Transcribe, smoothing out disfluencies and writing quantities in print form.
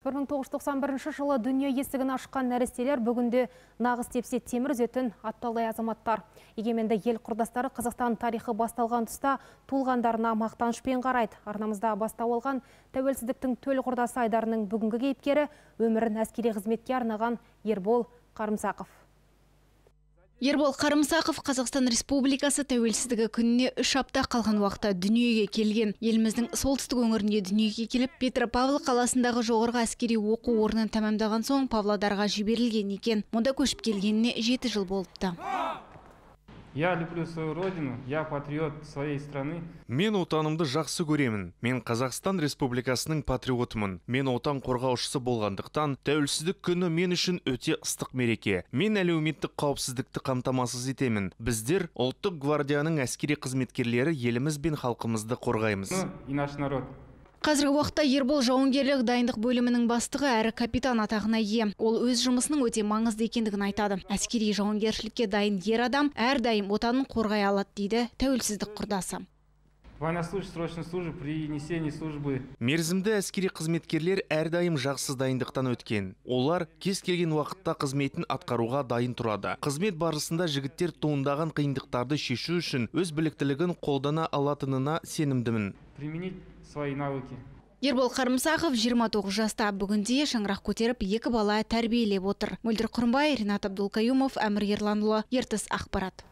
1991 жылы дүние есігін ашқан нәрестелер бүгінде нағыз тепсе темір үзетін атталай азаматтар. Егеменді ел құрдастары Қазақстан тарихы басталған тұста туылғандарына мақтанышпен қарайды. Арнамызда бастау алған тәуелсіздіктің төл құрдасы айдарының бүгінгі кейіпкері өмірін әскери қызметке арнаған Ербол Қарымсақов. Ербол Қарымсақов Қазақстан Республикасы тәуелсіздігі күніне 3 апта қалған уақытта дүниеге келген. Еліміздің солтүстік өңірінде дүниеге келіп, Петропавл қаласындағы жоғарғы әскери оқу орнын тәмамдаған соң Павлодарға жіберілген екен. Мұнда көшіп келгеніне 7 жыл болыпты. Я люблю свою родину, я патриот своей страны. Мен отанымды жақсы көремін. Мен Қазақстан Республикасының патриотымын. Мен отан қорғаушысы болғандықтан, тәуелсіздік күні мен үшін өте ыстық мереке. Мен әлеуметтік қауіпсіздікті қамтамасыз етемін. Біздер ұлттық гвардияның әскери қызметкерлері еліміз бен халқымызды қорғаймыз. И наш народ. Қазіргі уақытта Ербол жауынгерлік дайындық бөлімінің бастығы әрі капитан атағына ие. Ол өз жұмысының өте маңызды екендігін айтады. Әскери жауынгершілікке дайын ер адам әрдайым отанын қорғай алады дейді тәуелсіздік құрдасы. Военнослужащий срочной службы при несении службы. Мерзімді әскери қызметкерлер әрдайым жақсы дайындықтан өткен. Олар кез келген уақытта қызметін атқаруға дайын тұрады. Қызмет барысында жігіттер туындаған қиындықтарды шешу үшін өз біліктілігін қолдана алатынына сенімдімін. Применить свои навыки. Ербол Қарымсақов 29 жаста, бүгінде шаңырақ көтеріп 2 бала тәрбиелеп отыр. Мөлдір Құрымбай, Ринат Абдулкаюмов, Әмір Ерланұлы, Ертіс ақпарат.